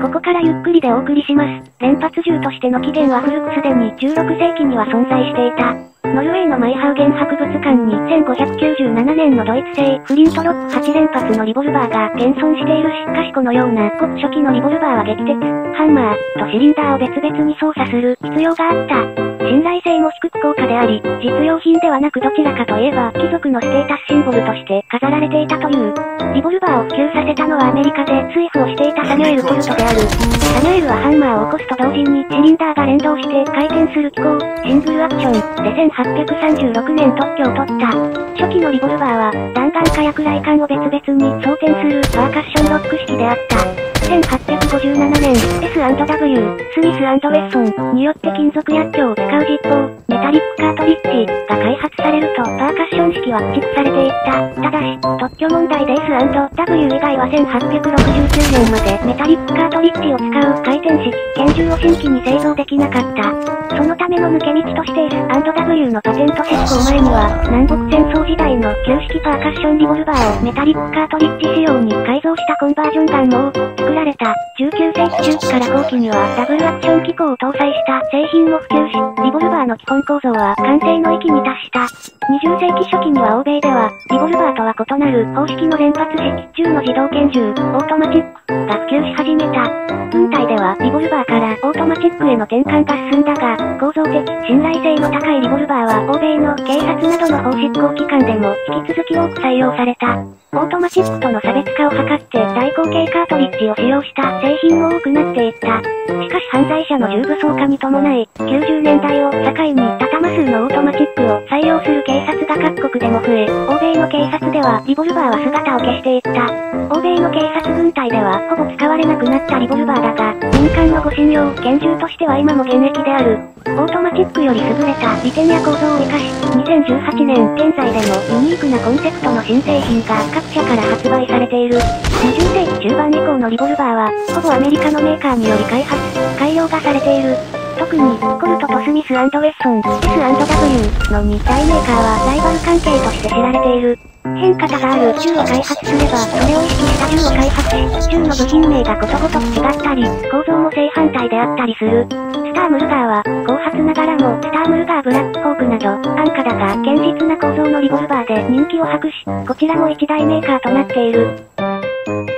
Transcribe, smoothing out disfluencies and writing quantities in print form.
ここからゆっくりでお送りします。連発銃としての起源は古くすでに16世紀には存在していた。ノルウェーのマイハウゲン博物館に1597年のドイツ製フリントロック8連発のリボルバーが現存している。しかしこのようなごく初期のリボルバーは撃鉄、ハンマーとシリンダーを別々に操作する必要があった。信頼性も低く高価であり、実用品ではなくどちらかといえば貴族のステータスシンボルとして飾られていたという。リボルバーを普及させたのはアメリカで水夫をしていたサミュエル・コルトである。サミュエルはハンマーを起こすと同時にシリンダーが連動して回転する機構、シングルアクションで1836年特許を取った。初期のリボルバーは弾丸火薬雷管を別々に装填するパーカッションロック式であった。1857年、S&W、スミス&ウェッソンによって金属薬莢を使う実砲、メタリックカートリッジが開発されるとパーカッション式は駆逐されていった。ただし、特許問題で S&W 以外は1869年までメタリックカートリッジを使う回転式拳銃を新規に製造できなかった。そのための抜け道として S&W のパテント施行前には、南北戦争時代の旧式パーカッションリボルバーをメタリックカートリッジ仕様に改造したコンバージョン弾も作られた。19世紀中期から後期にはダブルアクション機構を搭載した製品も普及し、リボルバーの基本構造は完成の域に達した。20世紀初期には欧米では、リボルバーとは異なる方式の連発式中の自動拳銃、オートマチックが普及し始めた。軍隊ではリボルバーからオートマチックへの転換が進んだが、構造的信頼性の高いリボルバーは欧米の警察などの法執行機関でも引き続き多く採用された。オートマチックとの差別化を図って大口径カートリッジを使用した製品も多くなっていった。しかし犯罪者の重武装化に伴い、90年代を境に多弾数のオートマチックを採用する警察が各国でも増え、欧米の警察ではリボルバーは姿を消していった。欧米の警察軍隊ではほぼ使われなくなったリボルバーだが、民間の護身用拳銃としては今も現役である。オートマチックより優れたリテニア構造を生かし、2018年現在でもユニークなコンセプトの新製品が各社から発売されている。20世紀中盤以降のリボルバーは、ほぼアメリカのメーカーにより開発、改良がされている。特に、コルトとスミス&ウェッソン、S&W の2大メーカーはライバル関係として知られている。変化がある銃を開発すれば、それを意識した銃を開発し、銃の部品名がことごとく違ったり、構造も正反対であったりする。スタームルガーは、後発ながらも、スタームルガーブラックホークなど、安価だが堅実な構造のリボルバーで人気を博し、こちらも一大メーカーとなっている。